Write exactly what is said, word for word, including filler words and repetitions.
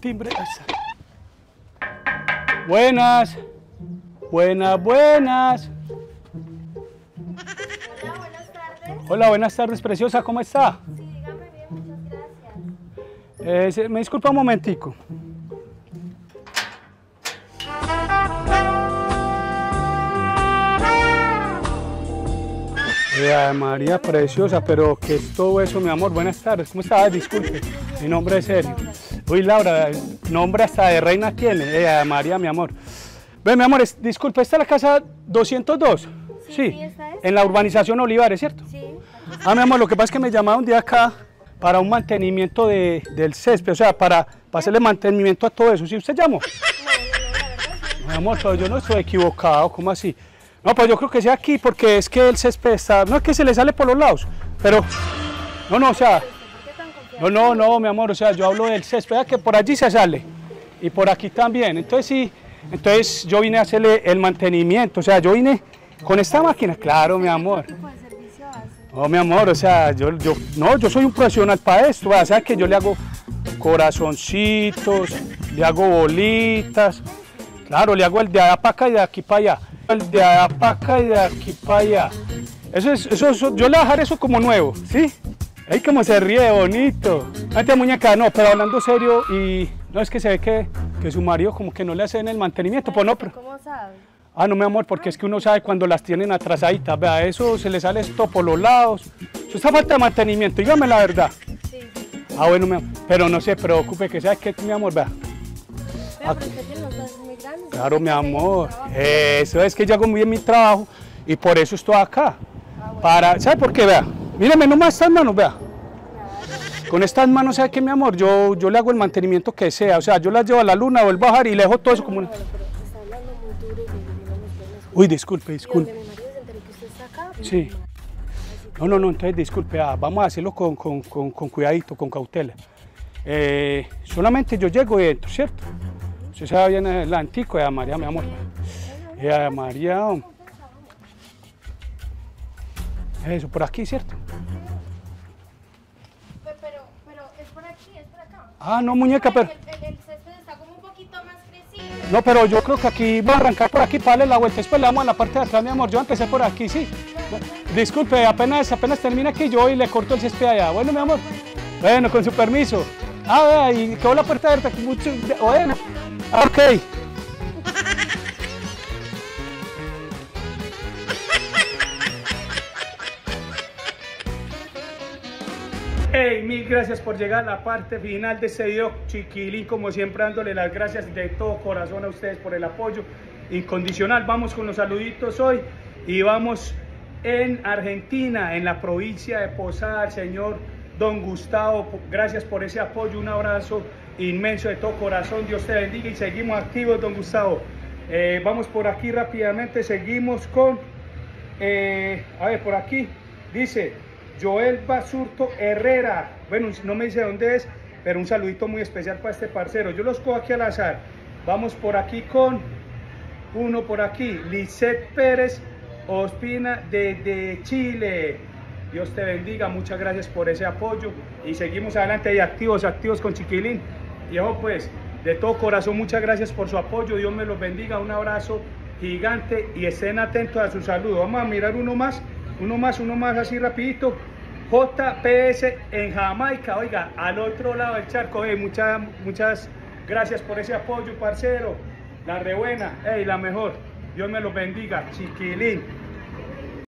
timbre. Buenas. Buenas, buenas. Hola, buenas tardes. Hola, buenas tardes, preciosa. ¿Cómo está? Sí, dígame bien, muchas gracias. Eh, me disculpa un momentico. Eh, María preciosa, pero ¿qué es todo eso, mi amor? Buenas tardes, ¿cómo estás? Disculpe, mi nombre es serio. Uy, Laura, nombre hasta de reina tiene. Eh, María, mi amor. Ve, mi amor, es, disculpe, ¿esta es la casa doscientos dos? Sí, Sí, sí, esta es. en la urbanización Olivares, ¿cierto? Sí. Ah, mi amor, lo que pasa es que me llamaron un día acá para un mantenimiento de, del césped, o sea, para, para hacerle mantenimiento a todo eso. ¿Sí usted llamó? No, no, no, la verdad sí. Mi amor, pero yo no estoy equivocado, ¿cómo así? No, pues yo creo que sea aquí, porque es que el césped está, no es que se le sale por los lados, pero, no, no, o sea, ¿Por qué tan confiado? no, no, no, mi amor, o sea, yo hablo del césped, ¿verdad? Que por allí se sale, y por aquí también, entonces sí, entonces yo vine a hacerle el mantenimiento, o sea, yo vine con esta máquina, claro, mi amor. ¿Qué tipo de servicio hace? No, mi amor, o sea, yo, yo, no, yo soy un profesional para esto, o sea, que yo le hago corazoncitos, le hago bolitas, claro, le hago el de allá para acá y de aquí para allá, el de allá para acá y de aquí para allá. Eso es, eso, eso, yo le voy a dejar eso como nuevo, ¿sí? Ay, como se ríe, bonito. Ante muñeca, no, pero hablando serio, y no es que se ve que, que su marido como que no le hacen el mantenimiento, pues no, pero... ¿Cómo sabe? Ah, no, mi amor, porque es que uno sabe cuando las tienen atrasaditas, vea, eso se le sale esto por los lados. Eso está falta de mantenimiento, dígame la verdad. Sí, sí. Ah, bueno, mi amor, pero no se preocupe, que sabes que, mi amor, vea. Pero usted tiene los brazos muy grandes. Claro, mi amor, Trabajo. eso es que yo hago muy bien mi trabajo y por eso estoy acá. Ah, bueno. Para, ¿sabe por qué? Vea, míreme nomás estas manos, vea. Con estas manos, ¿sabe qué, mi amor? Yo, yo le hago el mantenimiento que sea, o sea, yo las llevo a la luna o el bajar y le dejo todo eso como una... Bueno, pero está hablando muy duro y no nos podemos escuchar. Uy, disculpe, Y disculpe. donde mi marido se enteró que usted está acá. pues, Sí. No, no, no, entonces disculpe, ah, vamos a hacerlo con, con, con, con cuidadito, con cautela. Eh, solamente yo llego y entro, ¿cierto? Usted sabe bien eh, la antigua, eh, María, mi amor. Eh, María, oh. Eso, por aquí, ¿cierto? Pe- Pero, pero es por aquí, es por acá. Ah, no, muñeca, pero... El, el, el césped está como un poquito más crecido. No, pero yo creo que aquí voy a arrancar por aquí para darle la vuelta, después le damos a la parte de atrás, mi amor. Yo empecé por aquí, sí. Disculpe, apenas, apenas termina aquí, yo voy y le corto el césped allá. Bueno, mi amor. Bueno, con su permiso. Ah, vea, y quedó la puerta abierta. Mucho... Bueno, ok. Hey, mil gracias por llegar a la parte final de este video, chiquilín, como siempre dándole las gracias de todo corazón a ustedes por el apoyo incondicional. Vamos con los saluditos hoy y vamos en Argentina, en la provincia de Posada, el señor Don Gustavo, gracias por ese apoyo, un abrazo inmenso de todo corazón, Dios te bendiga y seguimos activos, Don Gustavo. Eh, vamos por aquí rápidamente, seguimos con, eh, a ver, por aquí, dice... Joel Basurto Herrera, bueno, no me dice dónde es, pero un saludito muy especial para este parcero. Yo los cojo aquí al azar. Vamos por aquí con uno por aquí, Lisette Pérez Ospina desde Chile. Dios te bendiga, muchas gracias por ese apoyo y seguimos adelante y activos, activos con Chiquilín. Y ojo pues, de todo corazón, muchas gracias por su apoyo, Dios me los bendiga, un abrazo gigante y estén atentos a su saludo. Vamos a mirar uno más, uno más, uno más así rapidito. J P S en Jamaica, oiga, al otro lado del charco. Hey, muchas, muchas gracias por ese apoyo, parcero. La rebuena, hey, la mejor. Dios me los bendiga, Chiquilín.